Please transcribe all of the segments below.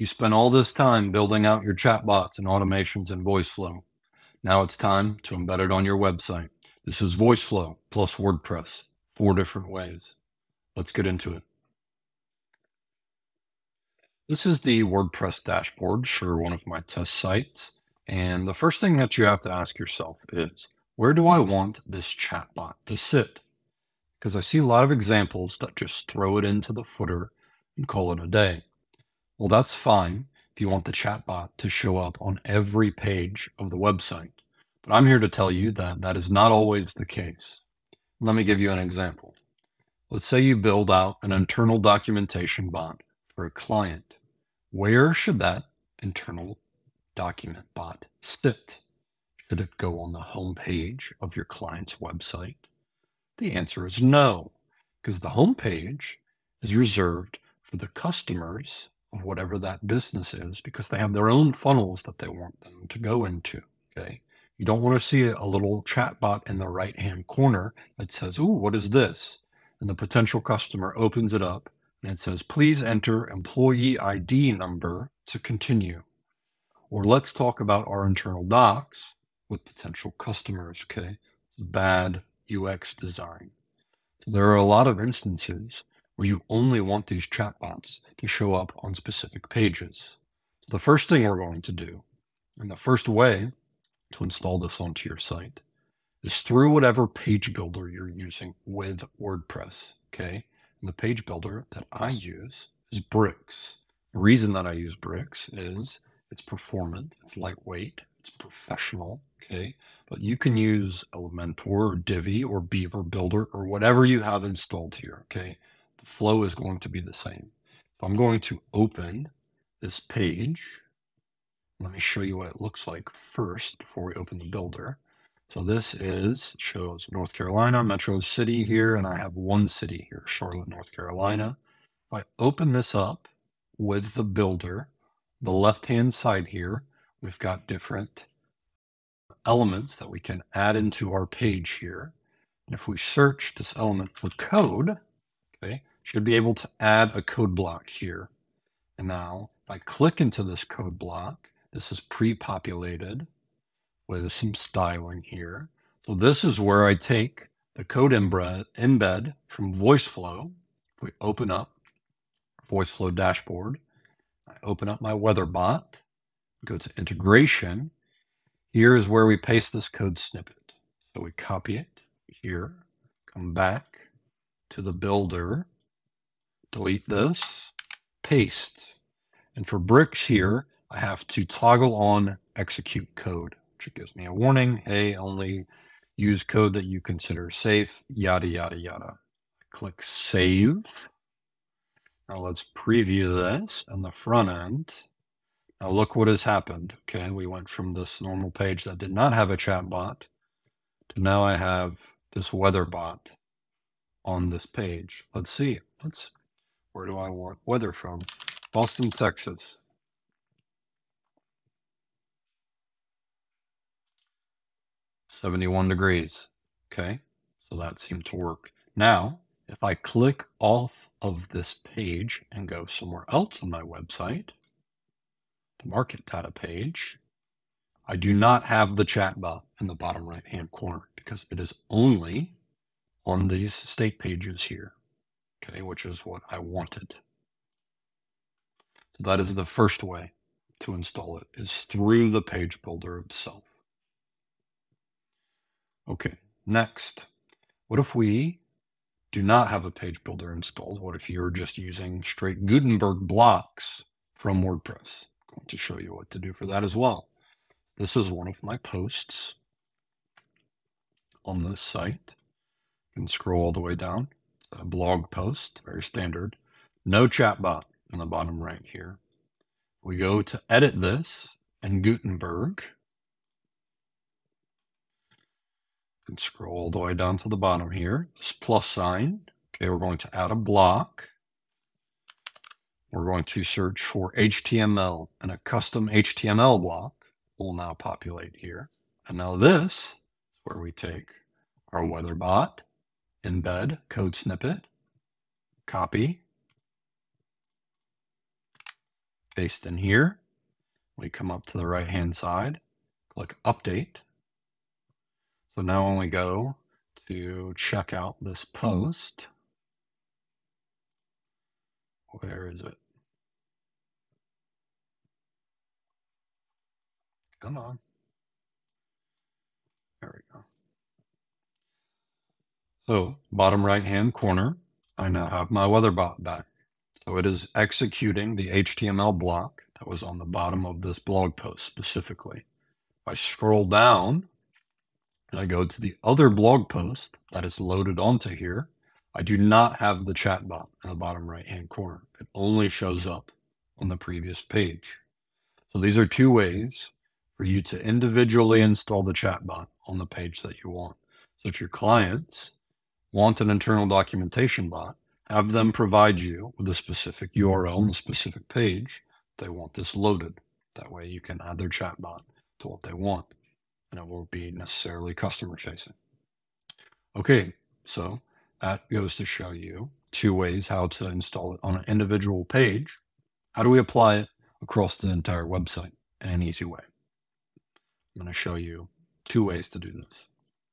You spent all this time building out your chatbots and automations in Voiceflow. Now it's time to embed it on your website. This is Voiceflow plus WordPress, 4 different ways. Let's get into it. This is the WordPress dashboard for one of my test sites. And the first thing that you have to ask yourself is, where do I want this chatbot to sit? Because I see a lot of examples that just throw it into the footer and call it a day. Well, that's fine if you want the chatbot to show up on every page of the website. But I'm here to tell you that that is not always the case. Let me give you an example. Let's say you build out an internal documentation bot for a client. Where should that internal document bot sit? Should it go on the home page of your client's website? The answer is no, because the home page is reserved for the customers of whatever that business is, because they have their own funnels that they want them to go into. Okay. You don't want to see a little chatbot in the right-hand corner that says, "Ooh, what is this?" And the potential customer opens it up and it says, "Please enter employee ID number to continue." Or let's talk about our internal docs with potential customers. Okay. It's bad UX design. So there are a lot of instances where you only want these chatbots to show up on specific pages. So the first thing we're going to do, and the first way to install this onto your site, is through whatever page builder you're using with WordPress. Okay. And the page builder that I use is Bricks. The reason that I use Bricks is it's performant, it's lightweight, it's professional. Okay. But you can use Elementor or Divi or Beaver Builder or whatever you have installed here. Okay. The flow is going to be the same. So I'm going to open this page. Let me show you what it looks like first before we open the builder. So this shows North Carolina, Metro City here, and I have one city here, Charlotte, North Carolina. If I open this up with the builder, the left-hand side here, we've got different elements that we can add into our page here. And if we search this element for code, okay, should be able to add a code block here. And now if I click into this code block, this is pre-populated with some styling here. So this is where I take the code embed from Voiceflow. If we open up Voiceflow dashboard, I open up my weather bot, go to integration. Here is where we paste this code snippet. So we copy it here, come back to the builder, delete this, paste. And for Bricks here, I have to toggle on execute code, which gives me a warning. Hey, only use code that you consider safe, yada, yada, yada. Click save. Now let's preview this on the front end. Now look what has happened. Okay, we went from this normal page that did not have a chat bot to now I have this weather bot on this page. Let's see. Where do I want weather from? Boston, Texas. $71. Okay, so that seemed to work. Now, if I click off of this page and go somewhere else on my website, the market data page, I do not have the chatbot in the bottom right-hand corner because it is only on these state pages here, okay, which is what I wanted. So that is the first way to install it, is through the page builder itself. Okay, next, what if we do not have a page builder installed? What if you're just using straight Gutenberg blocks from WordPress? I'm going to show you what to do for that as well. This is one of my posts on this site. You can scroll all the way down. It's a blog post, very standard. No chatbot in the bottom right here. We go to edit this in Gutenberg. You can scroll all the way down to the bottom here. This plus sign. Okay, we're going to add a block. We're going to search for HTML, and a custom HTML block will now populate here. And now this is where we take our weather bot, embed code snippet, copy, paste in here. We come up to the right-hand side, click Update. So now when we go to check out this post, where is it? Come on. There we go. So bottom right-hand corner, I now have my weatherbot back. So it is executing the HTML block that was on the bottom of this blog post specifically. If I scroll down and I go to the other blog post that is loaded onto here, I do not have the chatbot in the bottom right-hand corner. It only shows up on the previous page. So these are two ways for you to individually install the chatbot on the page that you want. So if your clients want an internal documentation bot, have them provide you with a specific URL and a specific page they want this loaded. That way you can add their chatbot to what they want, and it won't be necessarily customer facing. Okay, so that goes to show you two ways how to install it on an individual page. How do we apply it across the entire website in an easy way? I'm going to show you two ways to do this.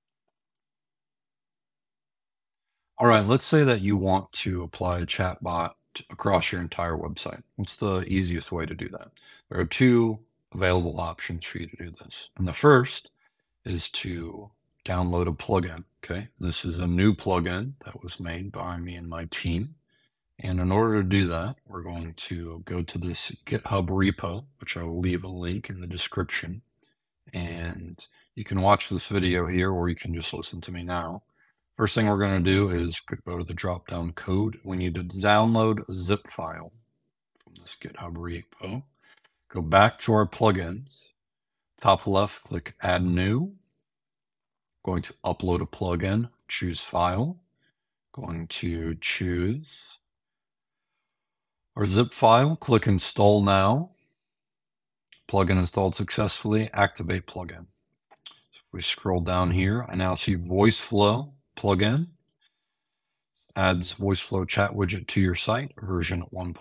All right, let's say that you want to apply a chatbot across your entire website. What's the easiest way to do that? There are two available options for you to do this. And the first is to download a plugin. Okay, this is a new plugin that was made by me and my team. And in order to do that, we're going to go to this GitHub repo, which I will leave a link in the description. And you can watch this video here, or you can just listen to me now. First thing we're going to do is go to the drop-down code. We need to download a zip file from this GitHub repo. Go back to our plugins. Top left, click Add New. Going to upload a plugin, choose File. Going to choose our zip file, click Install Now. Plugin installed successfully, activate plugin. So if we scroll down here, I now see Voiceflow plugin. Adds Voiceflow chat widget to your site, version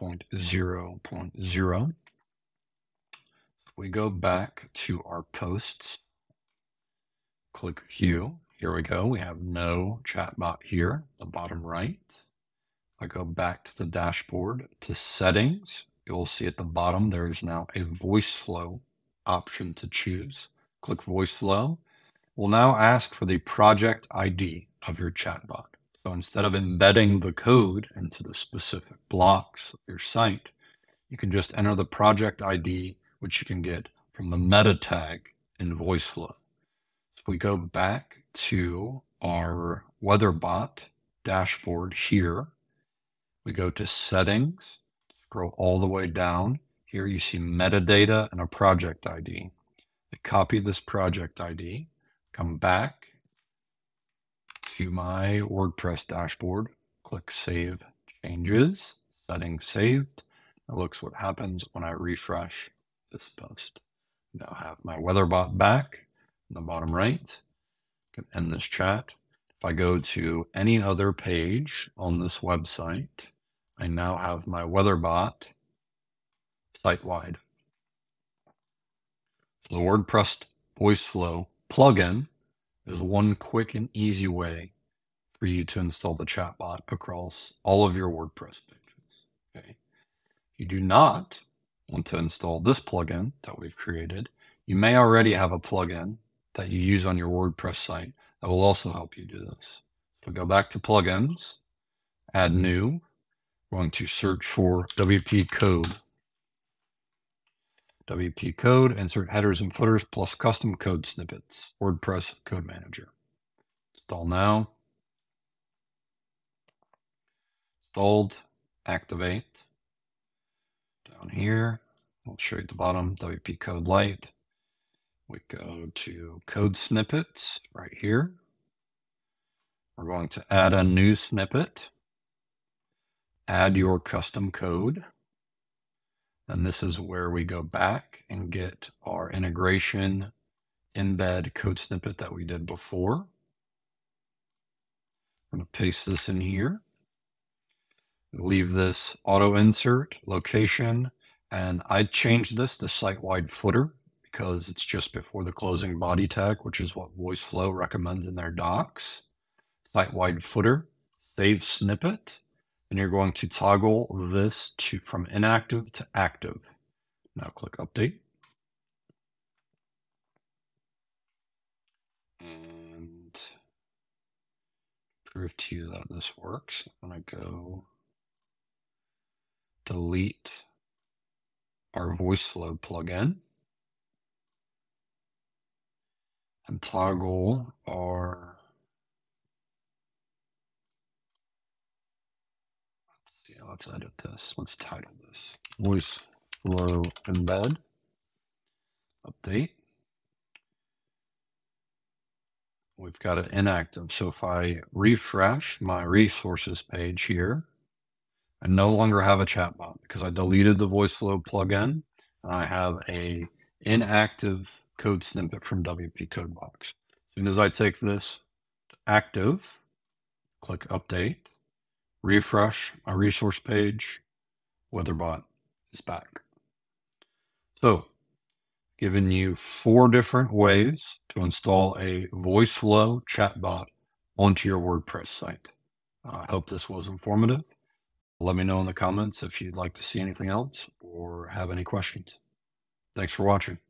1.0.0. If we go back to our posts, click View. Here we go. We have no chatbot here, the bottom right. I go back to the dashboard to settings. You'll see at the bottom there is now a Voiceflow option to choose. Click Voiceflow. We'll now ask for the project ID of your chatbot. So instead of embedding the code into the specific blocks of your site, you can just enter the project ID, which you can get from the meta tag in Voiceflow. So we go back to our weatherbot dashboard here. We go to settings, scroll all the way down. Here you see metadata and a project ID. I copy this project ID, come back to my WordPress dashboard, click Save Changes, settings saved. That looks what happens when I refresh this post. Now I have my weatherbot back in the bottom right. I can end this chat. If I go to any other page on this website, I now have my weatherbot site-wide. So the WordPress Voiceflow plugin is one quick and easy way for you to install the chatbot across all of your WordPress pages. Okay. If you do not want to install this plugin that we've created, you may already have a plugin that you use on your WordPress site that will also help you do this. So go back to plugins, add new. We're going to search for WPCode. WPCode, insert headers and footers plus custom code snippets, WordPress Code Manager. Install now. Installed, activate. Down here, I'll show you at the bottom, WPCode Lite. We go to code snippets right here. We're going to add a new snippet. Add your custom code. And this is where we go back and get our integration embed code snippet that we did before. I'm going to paste this in here. Leave this auto insert location And I changed this to site-wide footer because it's just before the closing body tag, which is what Voiceflow recommends in their docs. Site-wide footer, save snippet, and you're going to toggle this from inactive to active. Now click update. And prove to you that this works, I'm going to go delete our Voiceflow plugin and toggle our, let's edit this. Let's title this Voiceflow Embed. Update. We've got it inactive. So if I refresh my resources page here, I no longer have a chatbot because I deleted the Voiceflow plugin. And I have a inactive code snippet from WPCode box. As soon as I take this to active, click update, refresh my resource page, WeatherBot is back. So, given you 4 different ways to install a Voiceflow chatbot onto your WordPress site. I hope this was informative. Let me know in the comments if you'd like to see anything else or have any questions. Thanks for watching.